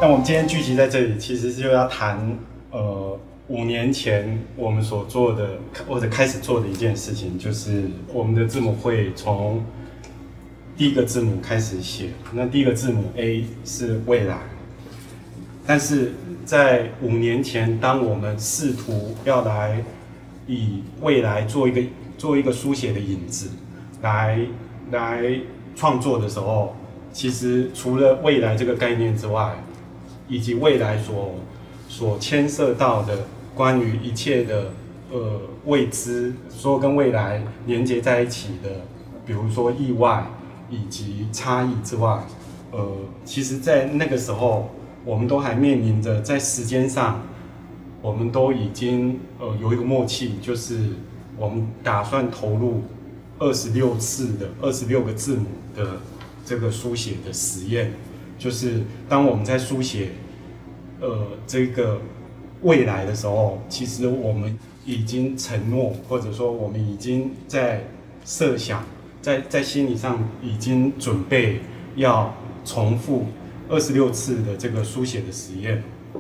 那我们今天聚集在这里，其实就要谈5年前我们所做的或者开始做的一件事情，就是我们的字母会从第一个字母开始写。那第一个字母 A 是未来，但是在5年前，当我们试图要来以未来做一个书写的影子，来创作的时候，其实除了未来这个概念之外，以及未来所牵涉到的关于一切的未知，说跟未来连接在一起的，比如说意外以及差异之外，其实在那个时候，我们都还面临着在时间上，我们都已经有一个默契，就是我们打算投入26次的26个字母的这个书写的实验，就是当我们在书写这个未来的时候，其实我们已经承诺，或者说我们已经在设想，在心理上已经准备要重复26次的这个书写的实验。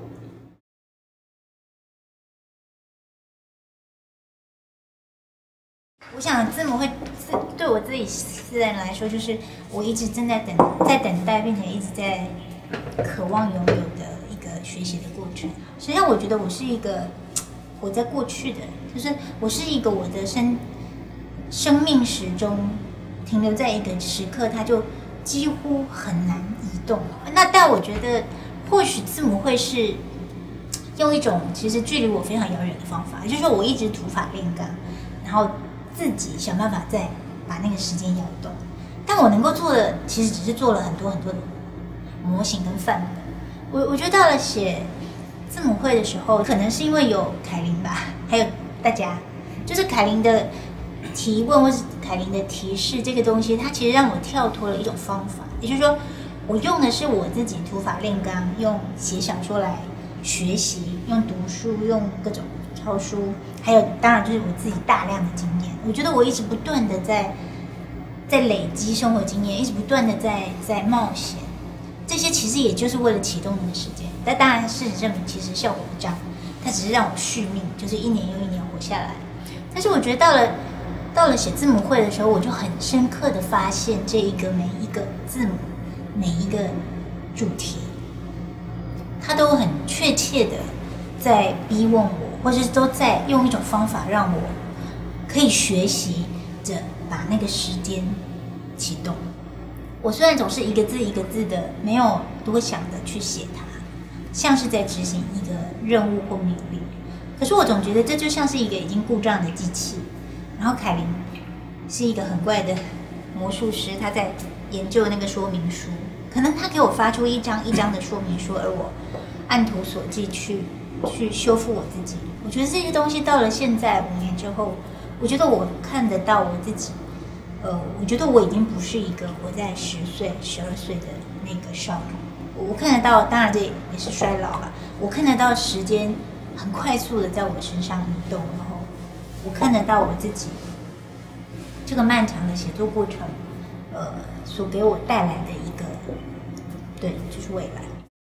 我想字母会对我自己私人来说，就是我一直正在等待，并且一直在渴望拥有的一个学习的过程。实际上，我觉得我是一个活在过去的人，就是我是一个我的生命时钟停留在一个时刻，它就几乎很难移动。但我觉得，或许字母会是用一种其实距离我非常遥远的方法，也就是说，我一直土法炼钢，然后自己想办法再把那个时间摇动。但我能够做的，其实只是做了很多的模型跟范本。我觉得到了写字母会的时候，可能是因为有凯琳吧，还有大家，就是凯琳的提问或是凯琳的提示，这个东西它其实让我跳脱了一种方法，也就是说，我用的是我自己土法炼钢，用写小说来学习，用读书，用各种抄书，还有当然就是我自己大量的经验。我觉得我一直不断的在累积生活经验，一直不断的在冒险。这些其实也就是为了启动那个时间，但当然事实证明其实效果不彰，它只是让我续命，就是1年又1年活下来。但是我觉得到了写字母会的时候，我就很深刻的发现这一个每一个字母每一个主题，它都很确切的在逼问我，或者是都在用一种方法让我可以学习着把那个时间启动。我虽然总是一个字一个字的没有多想的去写它，像是在执行一个任务或命令，可是我总觉得这就像是一个已经故障的机器。然后凯琳是一个很怪的魔术师，他在研究那个说明书，可能他给我发出一张一张的说明书，而我按图索骥去修复我自己。我觉得这些东西到了现在5年之后，我觉得我看得到我自己。我觉得我已经不是一个活在10岁、12岁的那个少女。我看得到，当然这也是衰老了。我看得到时间很快速的在我身上移动，然后我看得到我自己这个漫长的写作过程，所给我带来的一个，对，就是未来。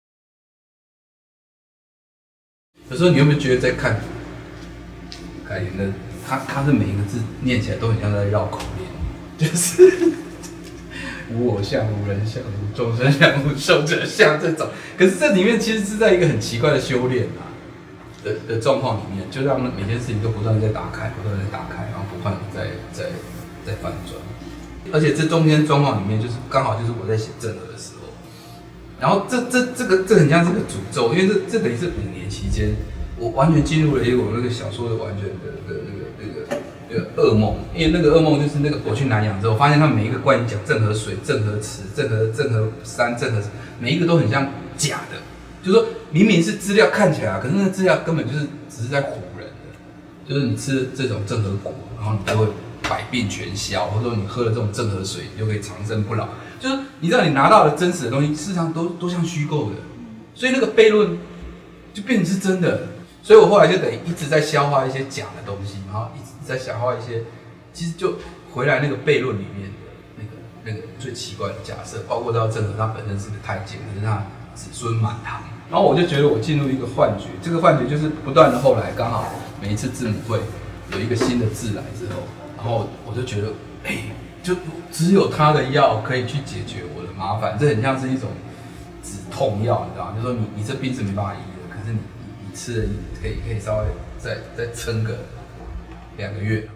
有时候你有没有觉得在看凯琳的，他的每一个字念起来都很像在绕口令？就是无我相、无人相、无众生相、无寿者相这种，可是这里面其实是在一个很奇怪的修炼的状况里面，就让每件事情都不断的在打开，不断的在打开，然后不断的在反转，而且这中间状况里面就是刚好就是我在写正和的时候，然后这很像是个诅咒，因为这等于是5年期间，我完全进入了一个我那个小说的完全的那个噩梦，因为那个噩梦就是那个我去南洋之后，发现他们每一个关于讲正和水、正和池、正和山、正和每一个都很像假的，就是说明明是资料看起来，可是那资料根本就是只是在唬人的，就是你吃这种正和果，然后你就会百病全消，或者说你喝了这种正和水，你就可以长生不老，就是你知道你拿到的真实的东西，事实上都像虚构的，所以那个悖论就变成是真的。所以我后来就等于一直在消化一些假的东西，然后一直在消化一些，其实就回来那个悖论里面的那个最奇怪的假设，包括到正和他本身是个太监，可是他子孙满堂。然后我就觉得我进入一个幻觉，这个幻觉就是不断的后来刚好每一次字母会有一个新的字来之后，然后我就觉得，就只有他的药可以去解决我的麻烦，这很像是一种止痛药，你知道吗？就说你这病是没办法医的，可是你吃了可以稍微再撑个2个月。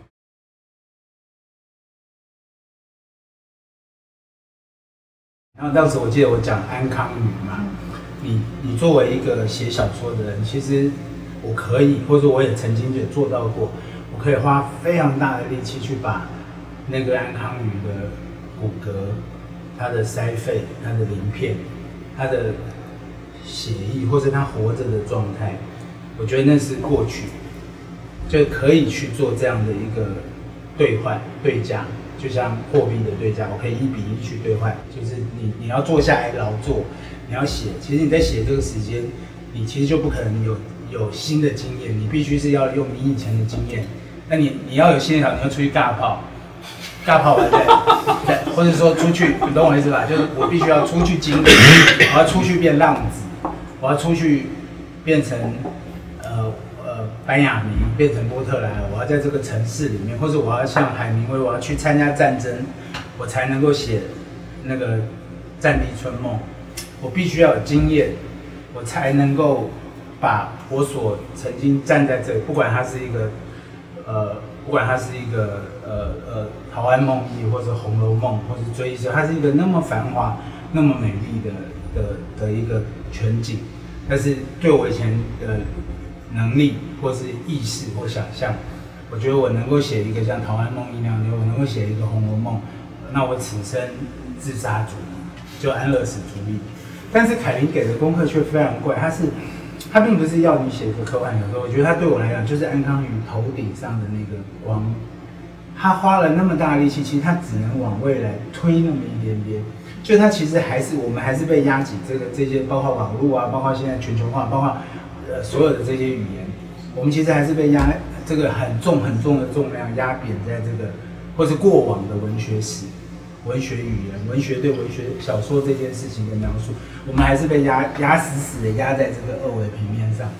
然后当时我记得我讲安康鱼嘛，你作为一个写小说的人，其实我可以，或者我也曾经也做到过，我可以花非常大的力气去把那个安康鱼的骨骼、它的鳃肺、它的鳞片、它的血液，或是它活着的状态，我觉得那是过去，就可以去做这样的一个兑换对价。就像货币的对价，我可以1比1去兑换，就是你要坐下来劳作，你要写，其实你在写这个时间，你其实就不可能有新的经验，你必须是要用你以前的经验，那你要有新的，你要出去尬炮完再，或者说出去，你懂我意思吧？就是我必须要出去经历，我要出去变浪子，我要出去变成班雅明，变成波特莱尔，我要在这个城市里面，或者我要像海明威，我要去参加战争，我才能够写那个《战地春梦》。我必须要有经验，我才能够把我所曾经站在这里，不管它是一个陶庵梦忆，或者《红楼梦》，或是追忆者，它是一个那么繁华、那么美丽的一个全景，但是对我以前的能力或是意识或想象，我觉得我能够写一个像《陶庵梦忆》那样的，我能够写一个《红楼梦》，那我此生自杀主义，就安乐死主义。但是凯琳给的功课却非常怪，他并不是要你写一个科幻小说，我觉得他对我来讲就是安康鱼头顶上的那个光，他花了那么大的力气，其实他只能往未来推那么一点点。就他其实我们还是被压挤这些，包括网络啊，包括现在全球化，包括所有的这些语言，我们其实还是被压这个很重的重量压扁在这个，或是过往的文学史、文学语言、文学对文学小说这件事情的描述，我们还是被压死的压在这个二维平面上。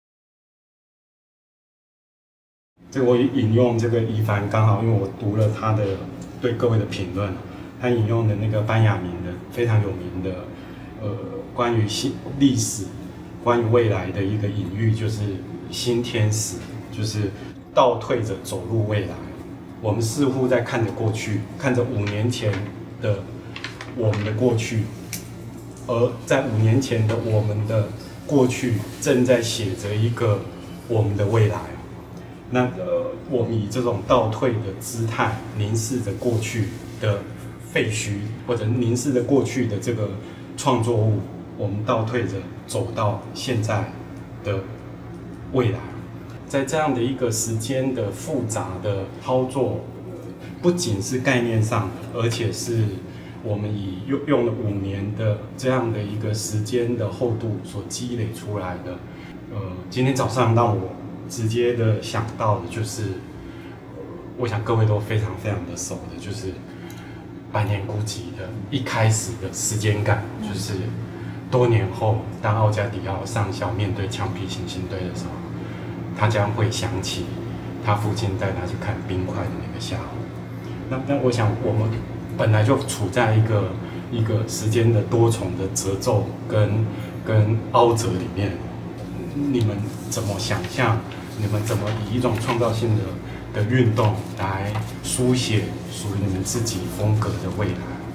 这我引用这个一凡，刚好因为我读了他的对各位的评论，他引用的那个班雅明的非常有名的关于历史、关于未来的一个隐喻，就是新天使，就是倒退着走入未来。我们似乎在看着过去，看着5年前的我们的过去，而在5年前的我们的过去正在写着一个我们的未来。那我们以这种倒退的姿态凝视着过去的废墟，或者凝视着过去的这个创作物，我们倒退着走到现在的未来。在这样的一个时间的复杂的操作，不仅是概念上的，而且是我们以用了5年的这样的一个时间的厚度所积累出来的。今天早上让我直接的想到的就是，我想各位都非常的熟的，就是百年孤寂的一开始的时间感，就是多年后，当奥加迪奥上校面对枪毙行星队的时候，他将会想起他父亲带他去看冰块的那个下午。那我想，我们本来就处在一个时间的多重的褶皱跟凹折里面，你们怎么想象？你们怎么以一种创造性的运动来书写属于你们自己风格的未来？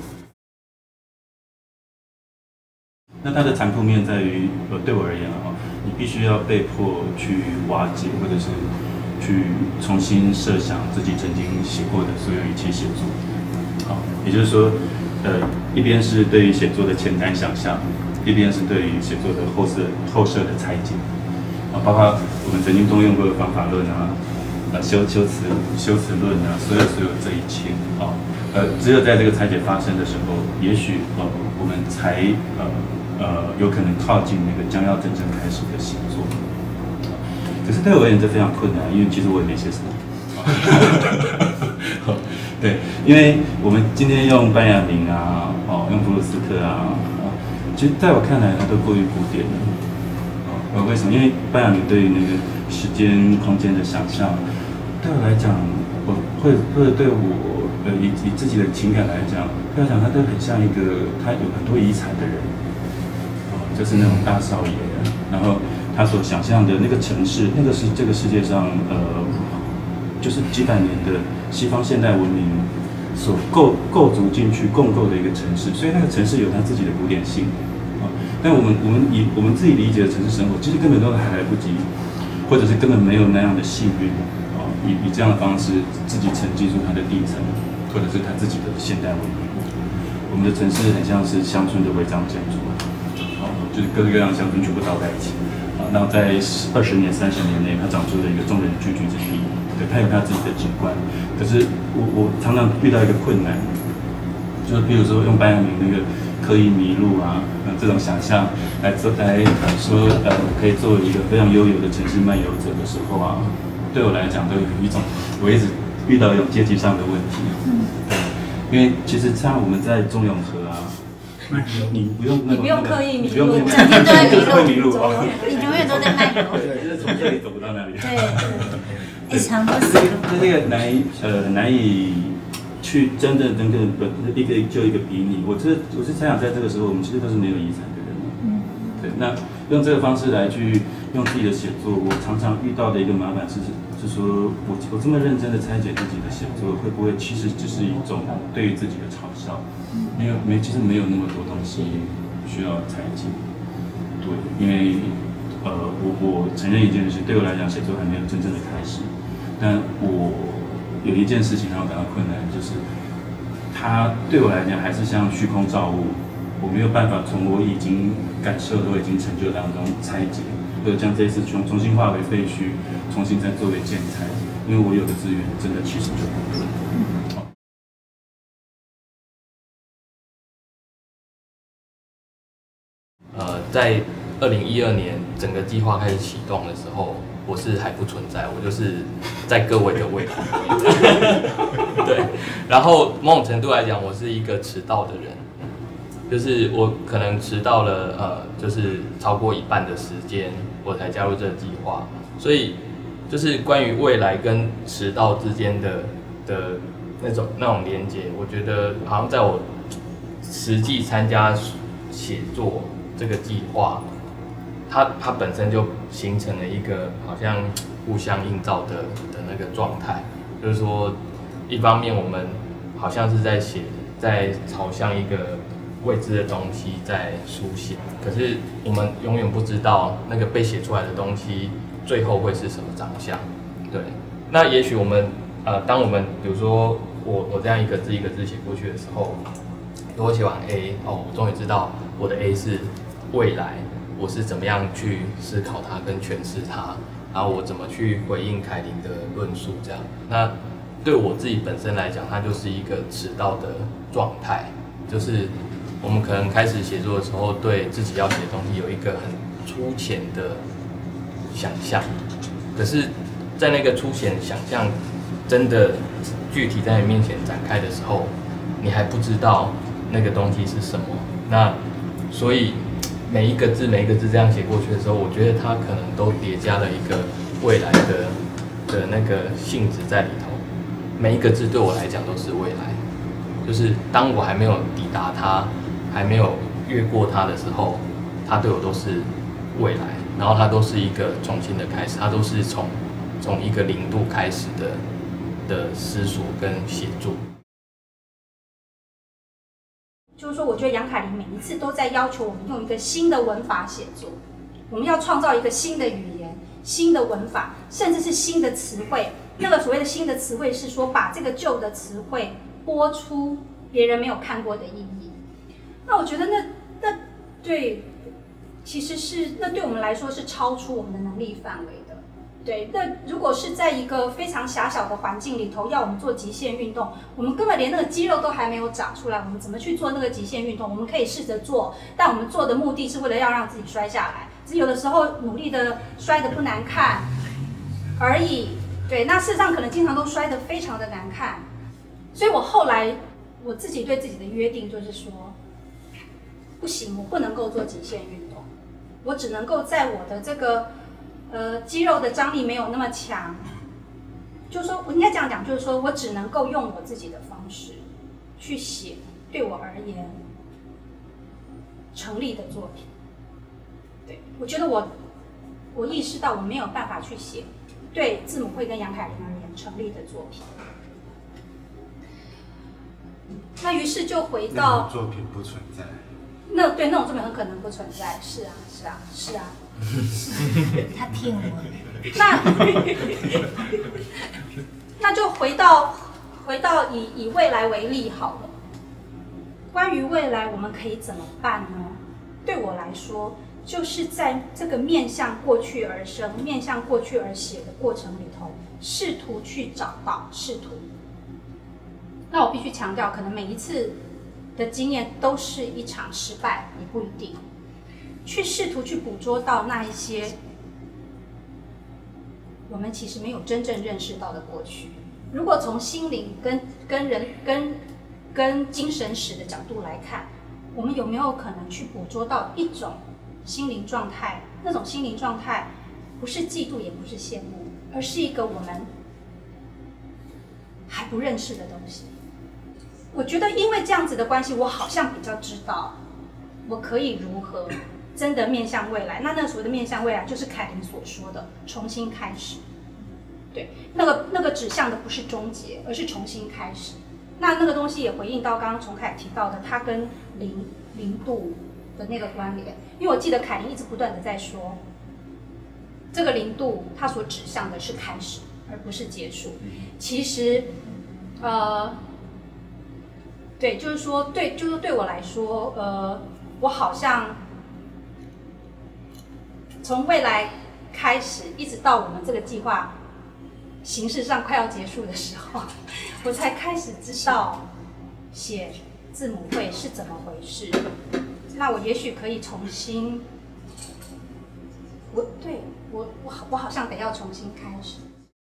那它的残酷面在于，对我而言你必须要被迫去瓦解，或者是去重新设想自己曾经写过的所有一切写作。也就是说，一边是对于写作的前瞻想象，一边是对于写作的后设的拆解。包括我们曾经动用过的方法论修辞论所有这一切只有在这个拆解发生的时候，也许我们才有可能靠近那个将要真正开始的写作。可是对我而言这非常困难，因为其实我也没写什么。对，因为我们今天用班雅明用普鲁斯特其实在我看来，它都过于古典了。为什么？因为班雅明对于那个时间、空间的想象，对我来讲，或者对我以自己的情感来讲，对我来讲，他都很像一个他有很多遗产的人，就是那种大少爷，然后他所想象的那个城市，那个是这个世界上就是几百年的西方现代文明所构筑进去共构的一个城市，所以那个城市有它自己的古典性。但我们以我们自己理解的城市生活，其实根本都还来不及，或者是根本没有那样的幸运以这样的方式自己沉浸入它的地层，或者是它自己的现代文明。我们的城市很像是乡村的违章建筑，就是各式各样的乡村全部倒在一起，然后在20年、30年内，它长出了一个众人聚居之地。对，它有它自己的景观。可是我常常遇到一个困难，就是比如说用班雅明那个刻意迷路这种想象来说可以作为一个非常悠游的城市漫游者的时候对我来讲都有一种我一直遇到一种阶级上的问题。对，因为其实像我们在中永和你不用刻意迷路， 整天都在迷路， 你永远都在漫游， 就是从这里走不到那里。 对，常都是这个难以去真正一个就一个比拟。我是猜想，在这个时候，我们其实都是没有遗产的人。对，那用这个方式来去用自己的写作，我常常遇到的一个麻烦是说我这么认真的拆解自己的写作，会不会其实只是一种对于自己的嘲笑？其实没有那么多东西需要拆解。对，因为我承认一件事，对我来讲，写作还没有真正的开始。但我有一件事情让我感到困难，就是它对我来讲还是像虚空造物，我没有办法从我已经感受都已经成就当中拆解，或者将这一次重新化为废墟，重新再作为建材，因为我有的资源真的其实就不多。 在2012年整个计划开始启动的时候，我是还不存在，我就是在各位的位置。对，然后某种程度来讲，我是一个迟到的人，就是我可能迟到了就是超过一半的时间，我才加入这个计划。所以就是关于未来跟迟到之间的那种连结，我觉得好像在我实际参加写作这个计划，它本身就形成了一个好像互相映照的那个状态，就是说，一方面我们好像是在朝向一个未知的东西在书写，可是我们永远不知道那个被写出来的东西最后会是什么长相。对，那也许我们当我们比如说我这样一个字一个字写过去的时候，如果写完 A， 我终于知道我的 A 是未来，我是怎么样去思考它跟诠释它，然后我怎么去回应凯琳的论述，这样。那对我自己本身来讲，它就是一个迟到的状态，就是我们可能开始写作的时候，对自己要写的东西有一个很粗浅的想象，可是，在那个粗浅想象真的具体在你面前展开的时候，你还不知道那个东西是什么。那所以每一个字这样写过去的时候，我觉得它可能都叠加了一个未来的那个性质在里头。每一个字对我来讲都是未来，就是当我还没有抵达它，还没有越过它的时候，它对我都是未来，然后它都是一个重新的开始，它都是从一个0度开始的思索跟写作。 就是说，我觉得杨凯琳每一次都在要求我们用一个新的文法写作，我们要创造一个新的语言、新的文法，甚至是新的词汇。那个所谓的新的词汇是说，把这个旧的词汇播出别人没有看过的意义。那我觉得那对，其实是那对我们来说是超出我们的能力范围的。对，那如果是在一个非常狭小的环境里头，要我们做极限运动，我们根本连那个肌肉都还没有长出来，我们怎么去做那个极限运动？我们可以试着做，但我们做的目的是为了要让自己摔下来，只是有的时候努力的摔得不难看而已。对，那事实上可能经常都摔得非常的难看。所以我后来我自己对自己的约定就是说， 不行，我不能够做极限运动，我只能够在我的这个肌肉的张力没有那么强，就是说我应该这样讲，就是说我只能够用我自己的方式去写对我而言成立的作品。对，我觉得我意识到我没有办法去写对字母会跟杨凯琳而言成立的作品。那于是就回到那种作品不存在。 那对那种作品很可能不存在，是啊，是啊，是啊。 他骗我。 那就回到以未来为例好了。关于未来我们可以怎么办呢？对我来说，就是在这个面向过去而生、面向过去而写的过程里头，试图去找到，那我必须强调，可能每一次的经验都是一场失败，也不一定。去试图去捕捉到那一些我们其实没有真正认识到的过去。如果从心灵跟精神史的角度来看，我们有没有可能去捕捉到一种心灵状态？那种心灵状态不是嫉妒，也不是羡慕，而是一个我们还不认识的东西。我觉得因为这样子的关系，我好像比较知道我可以如何真的面向未来。那所谓的面向未来，就是凯琳所说的重新开始。对，那个指向的不是终结，而是重新开始。那个东西也回应到刚刚崇凯提到的，他跟零度的那个关联。因为我记得凯琳一直不断的在说，这个0度它所指向的是开始，而不是结束。其实，对，就是说，对我来说，我好像从未来开始，一直到我们这个计划形式上快要结束的时候，我才开始知道写字母会是怎么回事。那我也许可以重新，我好像得要重新开始。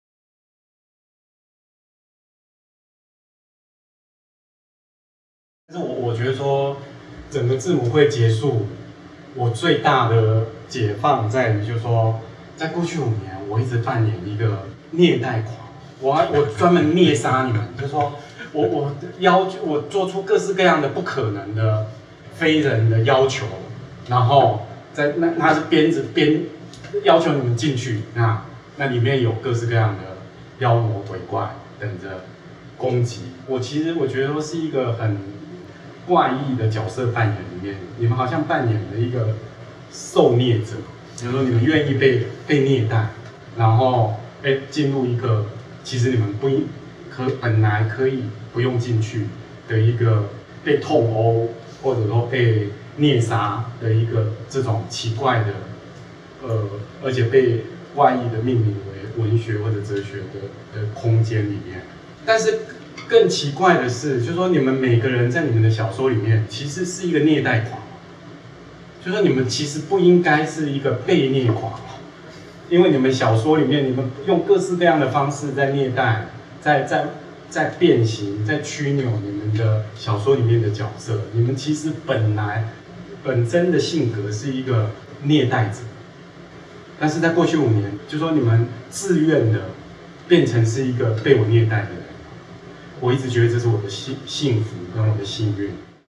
但是我觉得说，整个字母会结束，我最大的解放在于，就是说，在过去5年，我一直扮演一个虐待狂，我专门虐杀你们，就是说我做出各式各样的不可能的非人的要求，然后那是鞭子要求你们进去，那里面有各式各样的妖魔鬼怪等着攻击。我觉得说是一个很怪异的角色扮演里面，你们好像扮演了一个受虐者，比如说你们愿意被虐待，然后进入一个其实你们本来可以不用进去的一个被痛殴或者说被虐杀的一个这种奇怪的而且被怪异的命名为文学或者哲学的空间里面。但是更奇怪的是，就是说你们每个人在你们的小说里面其实是一个虐待狂，就是说你们其实不应该是一个被虐狂，因为你们小说里面你们用各式各样的方式在虐待，在变形，在曲扭你们的小说里面的角色。你们其实本身的性格是一个虐待者，但是在过去5年，就是说你们自愿的变成是一个被我虐待的人。我一直觉得这是我的幸福跟我的幸运。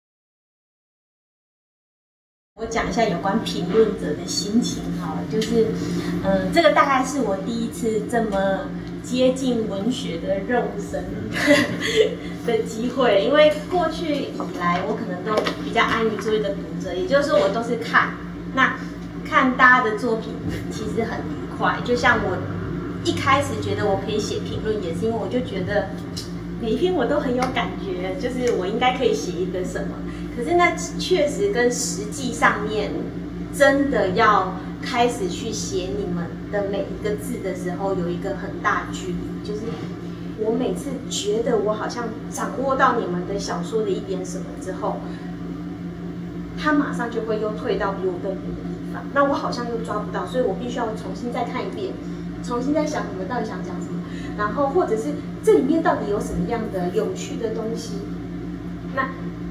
我讲一下有关评论者的心情好了，就是这个大概是我第一次这么接近文学的肉身的机会，因为过去以来我可能都比较安于做一个读者，也就是说我都是看大家的作品，其实很愉快。就像我一开始觉得我可以写评论，也是因为我就觉得每一篇我都很有感觉，就是我应该可以写一个什么。可是那确实跟实际上面真的要开始去写你们的每一个字的时候，有一个很大距离。就是我每次觉得我好像掌握到你们的小说的一点什么之后，它马上就会又退到比我更远的地方，那我好像又抓不到，所以我必须要重新再看一遍，重新再想你们到底想讲什么，然后或者是这里面到底有什么样的有趣的东西。那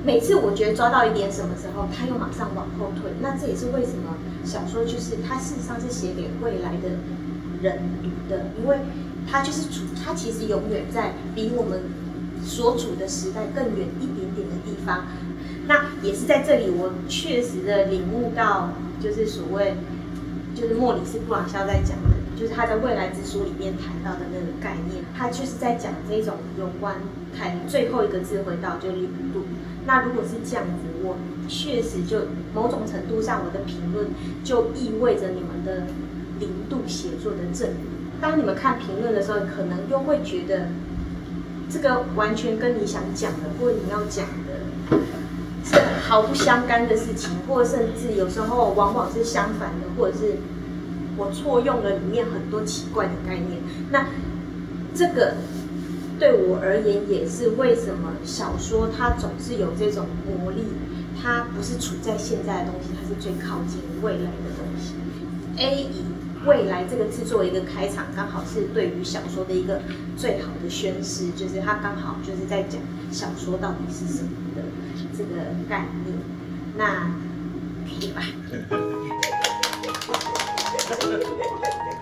每次我觉得抓到一点什么时候，他又马上往后退。那这也是为什么小说就是它事实上是写给未来的人读的，因为它就是它其实永远在比我们所处的时代更远一点点的地方。那也是在这里，我确实的领悟到，就是所谓，就是莫里斯布朗肖在讲的，就是他在《未来之书》里面谈到的那个概念，他就是在讲这种有关凯最后一个智慧道，就是零度。那如果是这样子，我确实就某种程度上，我的评论就意味着你们的零度写作的证明。当你们看评论的时候，可能又会觉得这个完全跟你想讲的或者你要讲的是毫不相干的事情，或者甚至有时候往往是相反的，或者是我错用了里面很多奇怪的概念。那这个对我而言也是为什么小说它总是有这种魔力，它不是处在现在的东西，它是最靠近未来的东西。A 以未来这个字作为一个开场，刚好是对于小说的一个最好的宣示，就是它刚好就是在讲小说到底是什么的这个概念。那可以吧？